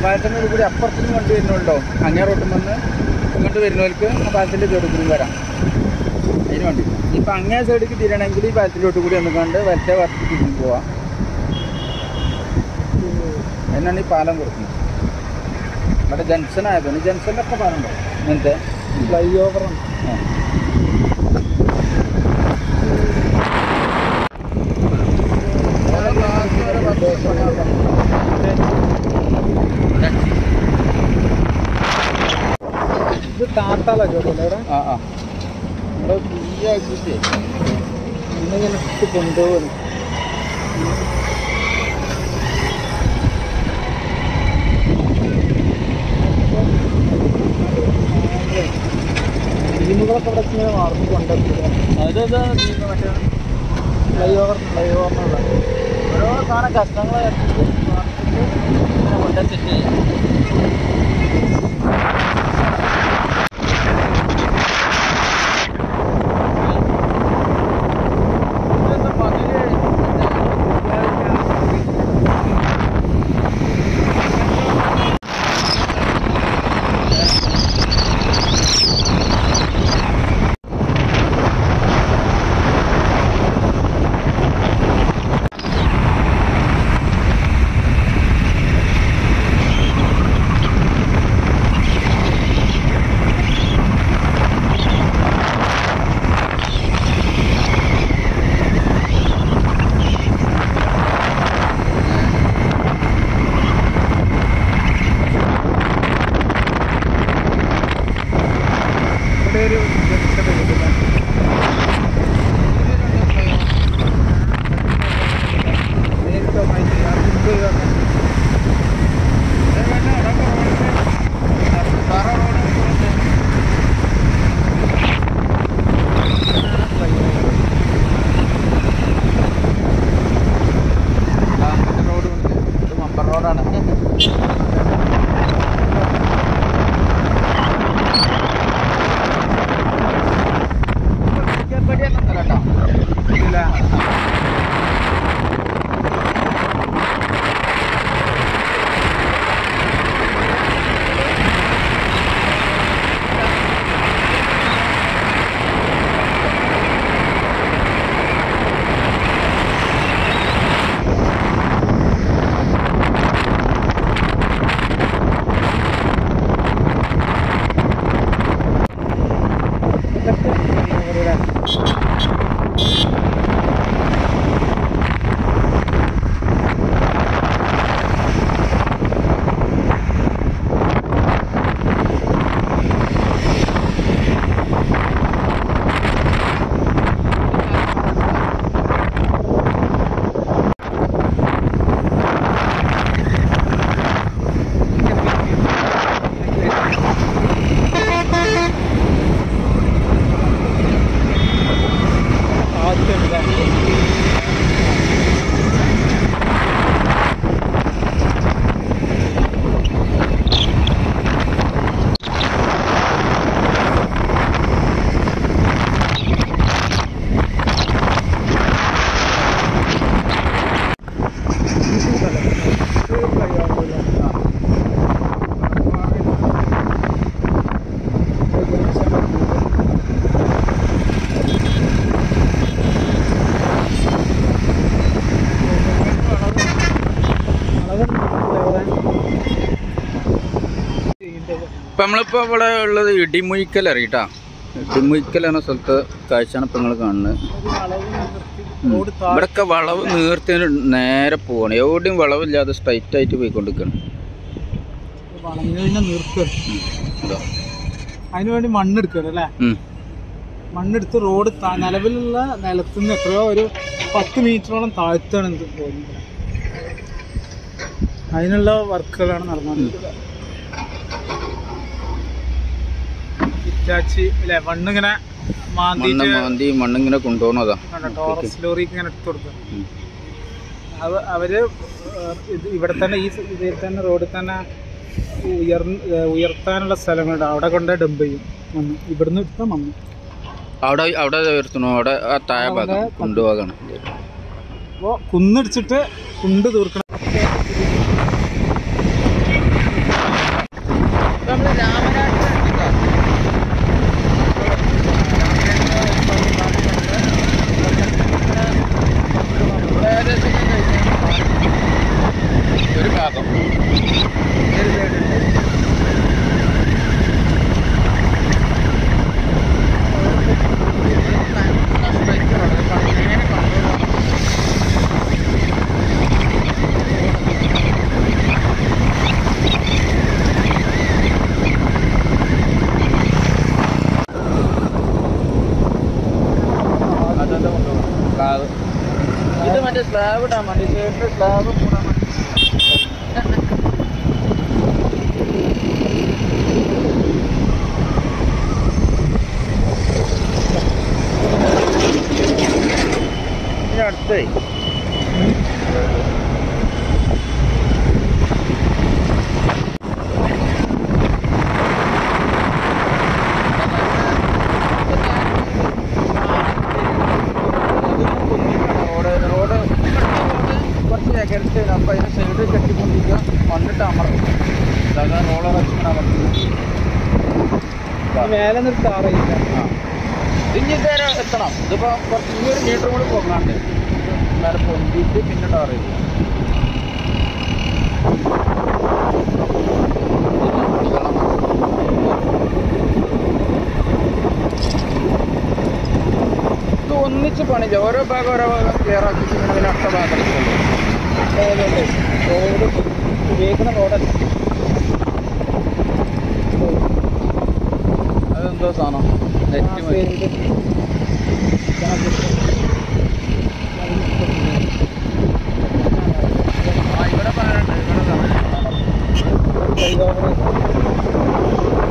പാലത്തിൻ്റെ കൂടി അപ്പുറത്തുനിന്ന് വണ്ടി വരുന്നുണ്ടോ അങ്ങേ റോട്ടിൽ വന്ന് ഇങ്ങോട്ട് വരുന്നവർക്ക് ആ പാലത്തിൻ്റെ ചോട്ടിൽ വരാം. അതിന് വേണ്ടി ഇപ്പം അങ്ങേ സൈഡിലേക്ക് തിരിയണമെങ്കിൽ ഈ പാലത്തിലോട്ട് കൂടി വന്നുകൊണ്ട് വലത്തെ ഭാഗത്തേക്ക് തിരിഞ്ഞ് പോവാം. അതിനാണ് ഈ പാലം കൊടുക്കുന്നത്. ഇവിടെ ജംഗ്ഷൻ ആയതുകൊണ്ട് ജംഗ്ഷനിലൊക്കെ പാലുണ്ടോ ഇങ്ങനത്തെ ഫ്ലൈ ഓവറാണ്. ഇത് താത്താല ചോട്ടല്ലേ ഇവിടെ? ഇവിടെ ഫ്രീ ആക്കിയിട്ട് ഇന്നിങ്ങനെ ഇട്ട് കൊണ്ടുപോകുന്നു. ടീമുകളൊക്കെ ഇവിടെ ഇങ്ങനെ മാറി കൊണ്ടുവരിക. അതെന്താ മറ്റേ ഫ്ലൈ ഓവറിനുള്ള ഓരോ സാധനം കഷ്ടങ്ങൾ കൊണ്ട സെറ്റ് ചെയ്യാം. ഇപ്പം നമ്മളിപ്പോൾ ഇവിടെ ഉള്ളത് ഇടിമുഴിക്കൽ അറിയട്ടാ. ഇടിമുഴിക്കൽ എന്ന സ്ഥലത്ത് കാഴ്ചയാണ് ഇപ്പം നിങ്ങൾ കാണുന്നത്. ഇവിടെയൊക്കെ വളവ് നീർത്തിന് നേരെ പോവാണ്. എവിടെയും വളവില്ലാതെ സ്ട്രൈറ്റ് ആയിട്ട് പോയിക്കൊണ്ടിരിക്കുകയാണ്. അതിനുവേണ്ടി മണ്ണെടുക്കണം അല്ലേ? മണ്ണെടുത്ത് റോഡ് നിലവിലുള്ള നിലത്തുനിന്ന് എത്രയോ ഒരു 10 മീറ്ററോളം താഴ്ത്താണ് ഇത് പോകുന്നത്. അതിനുള്ള വർക്കുകളാണ് നടന്നുകൊണ്ടിരിക്കുന്നത്. മണ്ണിങ്ങനെ മണ്ണിങ്ങനെ കൊണ്ടുപോകണതാ. ടോറസ് ലോറിക്ക് ഇങ്ങനെ എടുത്തു കൊടുക്കുക. അവര് ഇവിടെ തന്നെ ഈ ഇതിൽ തന്നെ റോഡിൽ തന്നെ ഉയർത്താനുള്ള സ്ഥലങ്ങളുണ്ട്. അവിടെ കൊണ്ട് ഡംപ് ചെയ്യും മണ്ണ്. ഇവിടുന്ന് എടുത്ത മണ്ണ് അവിടെ ഉയർത്തണോ? അവിടെ താഴെ ഭാഗം കൊണ്ടുപോകണം. അപ്പോൾ കുന്നിടിച്ചിട്ട് കുണ്ട് തീർക്കണം. സ്ലാബ് ഇടാൻ വേണ്ടി സൈഡിൽ സ്ലാബ് കൂടാൻ വേണ്ടി ഇനി അടുത്തേ കുറച്ച് അപ്പോൾ അതിന് സൈഡ് കെട്ടിക്കൊണ്ടിരിക്കുക വന്നിട്ട് അമർത്തും അതായത് റോളർ വെച്ചിങ്ങനെ അമർത്തുന്നു മേലെ നിന്ന് താറയില്ല. ഇനി ഇതുവരെ എത്തണം. ഇതിപ്പോൾ കുറച്ച് ഇനിയൊരു മീറ്റർ കൂടി പോകാണ്ട് മേലെ പൊന്തിയിട്ട് പിന്നെ ടാർ ചെയ്യും. ഇത് ഒന്നിച്ച് പണിയില്ല, ഓരോ ഭാഗം ക്ലിയർ ആക്കിയിട്ട് ഇങ്ങനെ പിന്നെ അടുത്ത ഭാഗം കളിക്കുള്ളൂ. റോഡ് ഉപയോഗിക്കുന്ന റോഡല്ല. അതെന്തോ സാധനം നെറ്റ് മതി. ഇവിടെ പാലുണ്ട്, ഇവിടെ